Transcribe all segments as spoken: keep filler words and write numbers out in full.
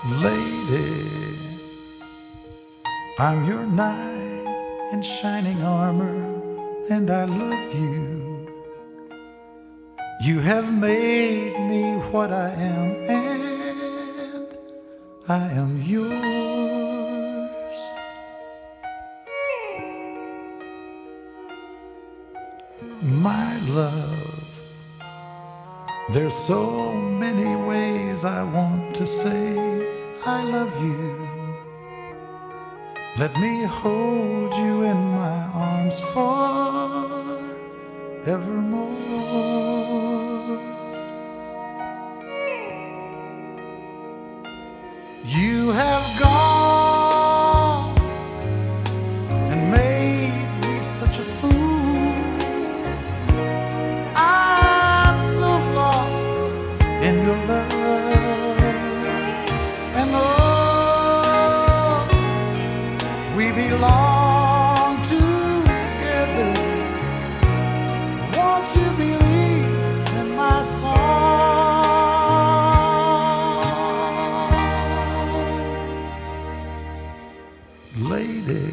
Lady, I'm your knight in shining armor, and I love you. You have made me what I am, and I am yours. My love, there's so many ways I want to say I love you. Let me hold you in my arms forevermore. You have gone and made me such a fool. I'm so lost in your love. And oh, we belong together. Won't you believe in my song? Lady,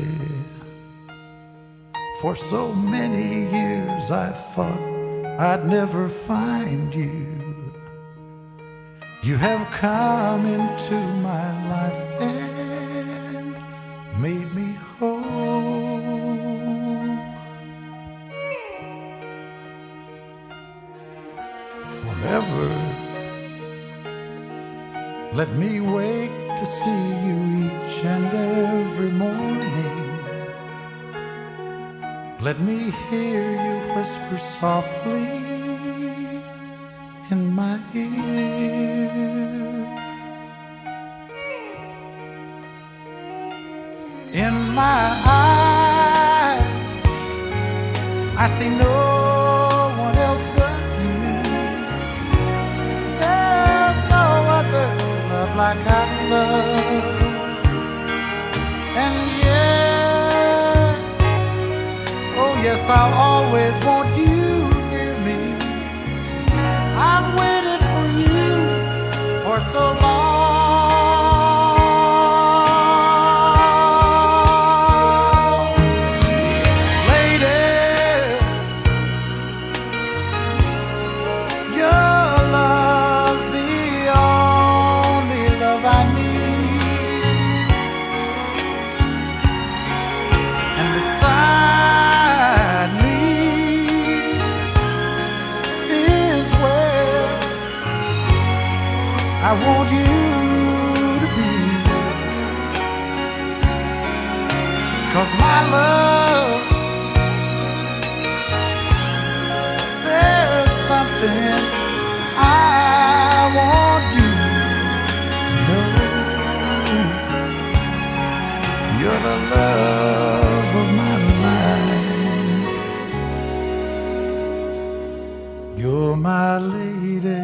for so many years I thought I'd never find you. You have come into my life and made me whole. Forever, let me wake to see you each and every morning. Let me hear you whisper softly in my ear. In my eyes, I see no one else but you. There's no other love like I love. And yes, oh yes, I'll always want you near me. I've waited for you for so long. Lady, your love's the only love I need. And beside me is where I want you to be. 'Cause my love, there's something I want you to know. You're the love of my life. You're my lady.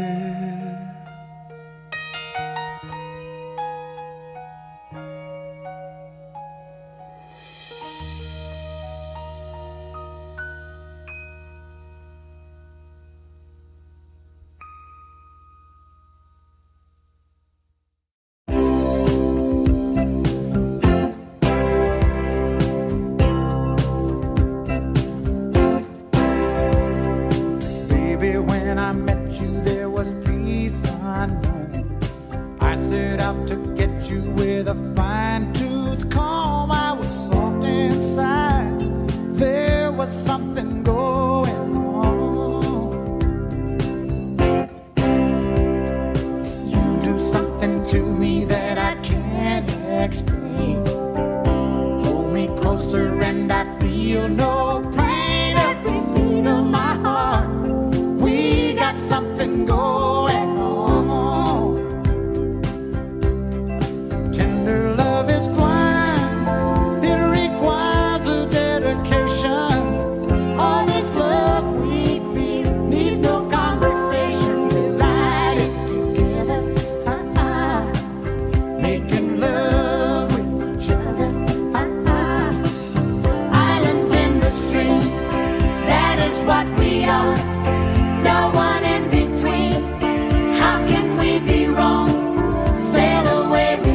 Baby, when I met you, there was peace unknown. I set out to get you with a fine-tooth comb. I was soft inside. There was something going on. You do something to me that I can't explain. Hold me closer and I feel no pain. Every beat of my heart, we got something going on. Tender love is blind, it requires a dedication. All this love we feel needs no conversation. We ride it together, uh-uh. Making love with each other, uh-uh. Islands in the stream, that is what we are. No one in between. How can we be wrong? Sail away.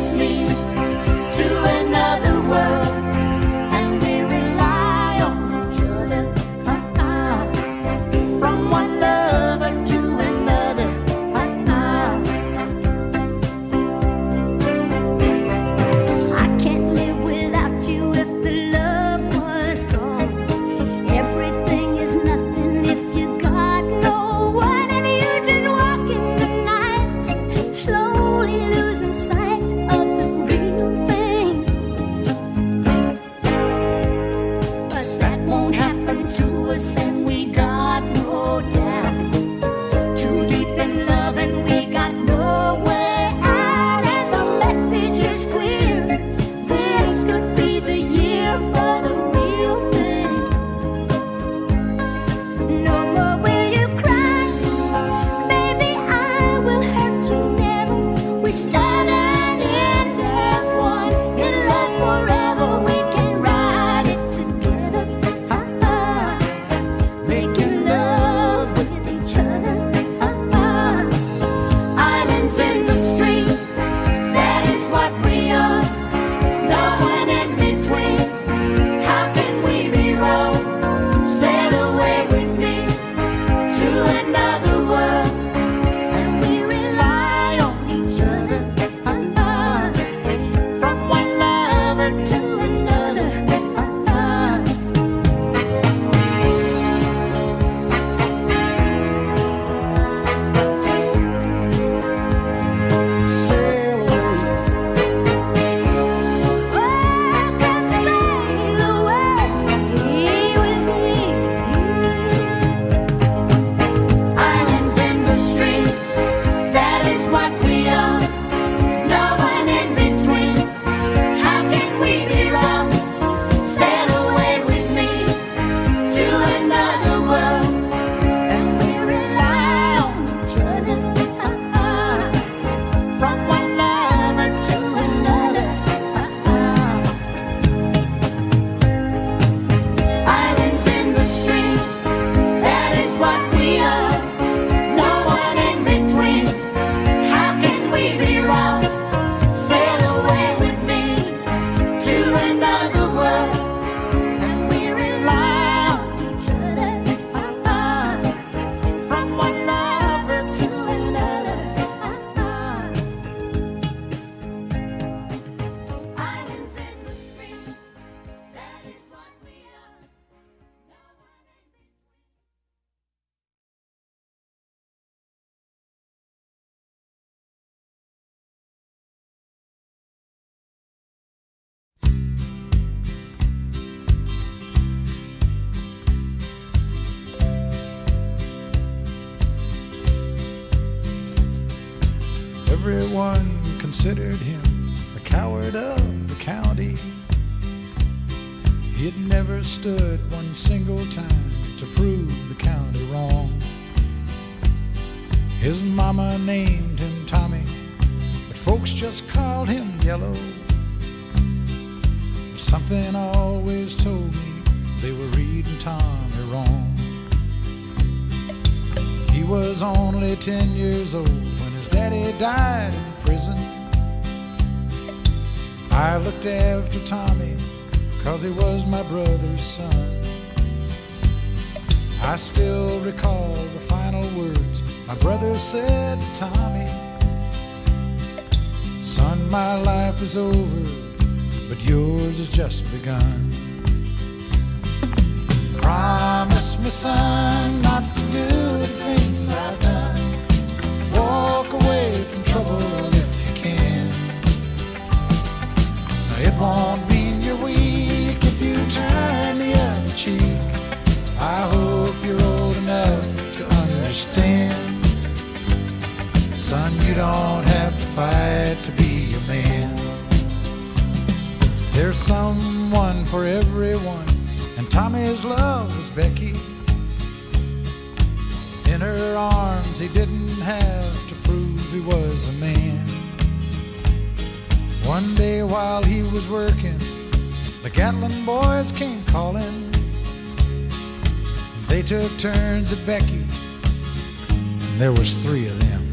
Everyone considered him the coward of the county. He'd never stood one single time to prove the county wrong. His mama named him Tommy, but folks just called him Yellow. But something always told me they were reading Tommy wrong. He was only ten years old when his daddy died in prison. I looked after Tommy 'cause he was my brother's son. I still recall the final words my brother said to Tommy. Son, my life is over, but yours has just begun. Promise me, son, not to do the things I've done. Walk away from trouble if you can. Now, it won't mean you're weak if you turn the other cheek. I hope you're old enough to understand. Son, you don't have to fight to be a man. There's someone for everyone, and Tommy's love was Becky. In her arms he didn't have to prove he was a man. One day while he was working, the Gatlin boys came calling. They took turns at Becky, and there was three of them.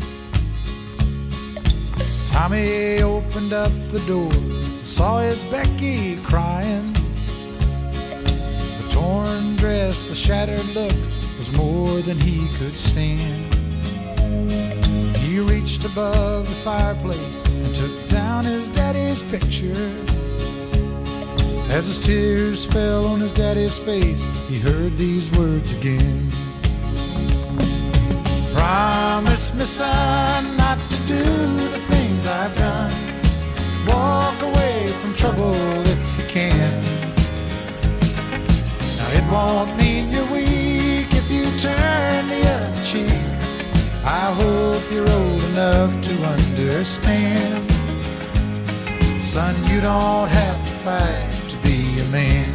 Tommy opened up the door and saw his Becky crying. The torn dress, the shattered look was more than he could stand. He reached above the fireplace and took down his daddy's picture. As his tears fell on his daddy's face, he heard these words again. Promise me, son, not to do the things I've done. Walk away from trouble if you can. Now, it won't mean you're weak if you turn the other cheek. I hope you're old enough to understand. Son, you don't have to fight to be a man.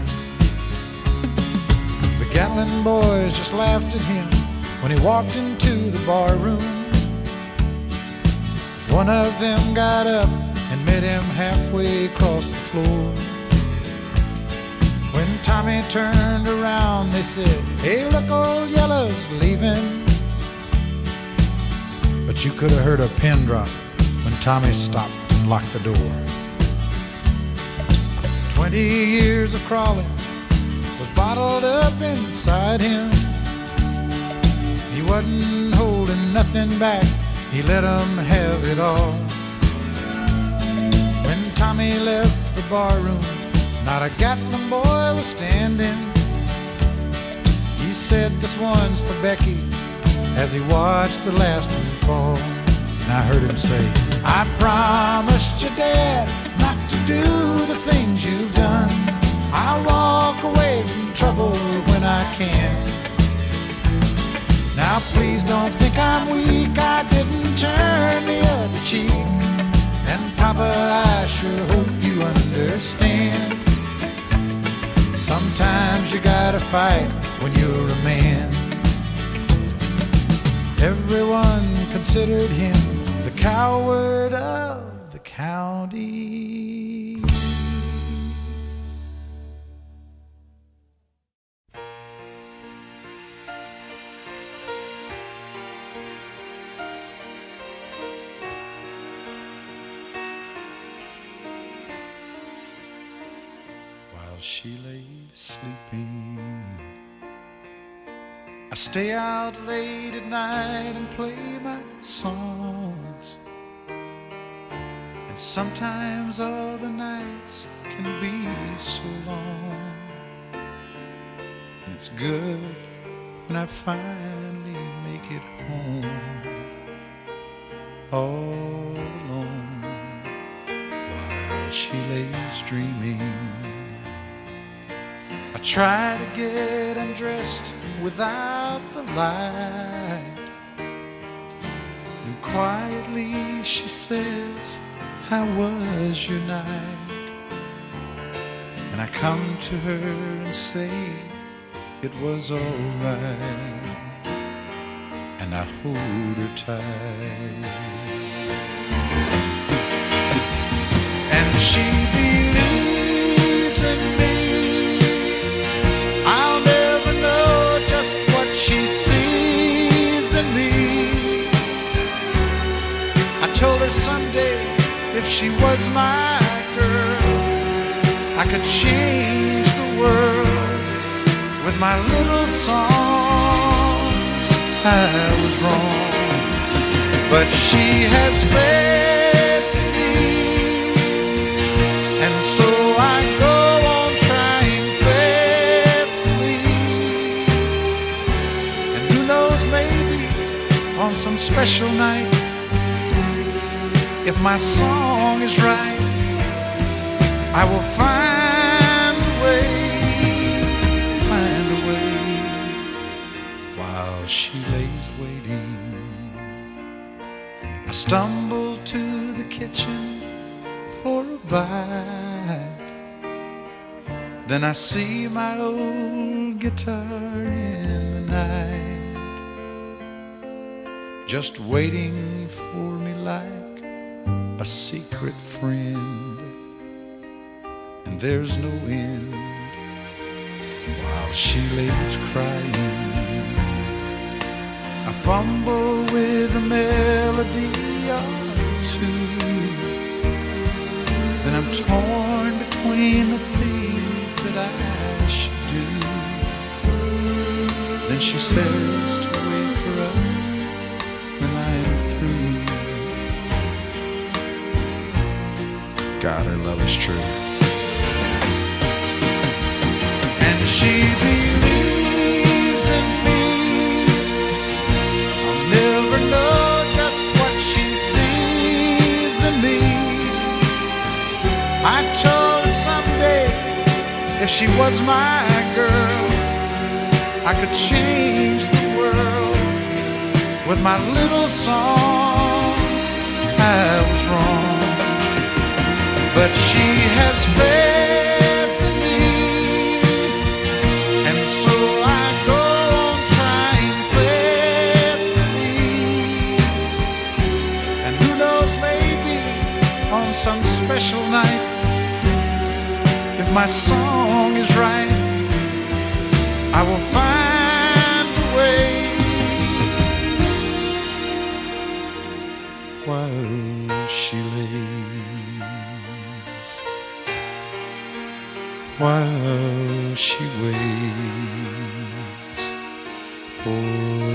The Gatlin boys just laughed at him when he walked into the bar room. One of them got up and met him halfway across the floor. When Tommy turned around, they said, "Hey, look, old Yellow's leaving." But you could have heard a pin drop when Tommy stopped and locked the door. Twenty years of crawling was bottled up inside him. He wasn't holding nothing back, he let them have it all. When Tommy left the barroom, not a Gatlin boy was standing. He said, "This one's for Becky," as he watched the last one fall. And I heard him say, "I promised your dad not to do the things you've done. I'll walk away from trouble when I can. Now please don't think I'm weak, I didn't turn the other cheek. And Papa, I sure hope you understand. Sometimes you gotta fight when you're a man." Everyone considered him the coward of the county. While she lay sleeping, I stay out late at night and play my songs. And sometimes all the nights can be so long. And it's good when I finally make it home, all alone, while she lays dreaming. I try to get undressed without the light, and quietly she says, how was your night? And I come to her and say, it was alright. And I hold her tight. And she believes in me. I'll never know just what she sees in me. I told her someday if she was my girl, I could change the world with my little songs. I was wrong, but she has faith in me, and so I go on trying faithfully. And who knows, maybe on some special night, if my song is right, I will find a way, find a way. While she lays waiting, I stumble to the kitchen for a bite. Then I see my old guitar in the night, just waiting for me like a secret friend. And there's no end while she lays crying. I fumble with a melody or two, then I'm torn between the things that I should do. Then she says to wake her up when I am through. God, her love is true. And she believes in me. I'll never know just what she sees in me. I told her someday if she was my girl, I could change the world with my little songs. I was wrong, but she has faith in me, and so I go on trying faithfully. And who knows, maybe on some special night, if my song is right, I will find a way. While she lays, while she waits for